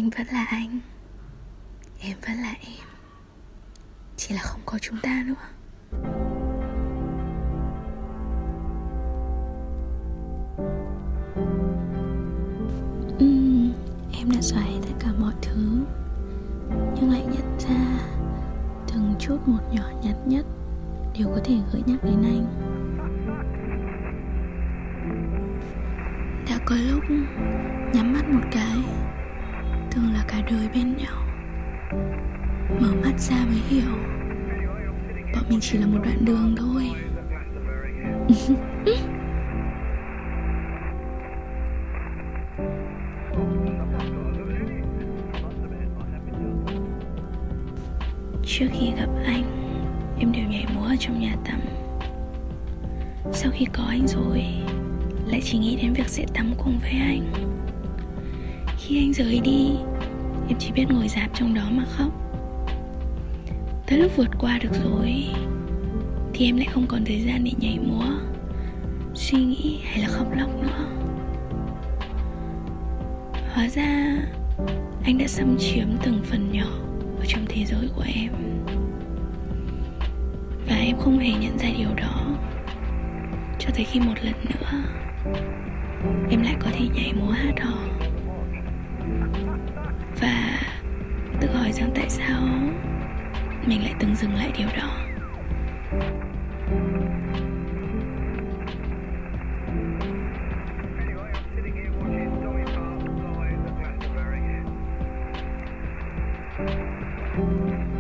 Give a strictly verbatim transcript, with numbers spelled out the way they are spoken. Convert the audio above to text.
Anh vẫn là anh, em vẫn là em, chỉ là không có chúng ta nữa. uhm, Em đã xóa hết tất cả mọi thứ, nhưng lại nhận ra từng chút một nhỏ nhặt nhất đều có thể gợi nhắc đến anh. Đã có lúc nhắm mắt một cái tưởng là cả đời bên nhau, mở mắt ra mới hiểu bọn mình chỉ là một đoạn đường thôi. Trước khi gặp anh, em đều nhảy múa ở trong nhà tắm. Sau khi có anh rồi, lại chỉ nghĩ đến việc sẽ tắm cùng với anh. Khi anh rời đi, em chỉ biết ngồi rạp trong đó mà khóc. Tới lúc vượt qua được rồi thì em lại không còn thời gian để nhảy múa, suy nghĩ hay là khóc lóc nữa. Hóa ra anh đã xâm chiếm từng phần nhỏ ở trong thế giới của em, và em không hề nhận ra điều đó cho tới khi một lần nữa em lại có thể nhảy múa hát hò, và tự hỏi rằng tại sao mình lại từng dừng lại điều đó. Thank you.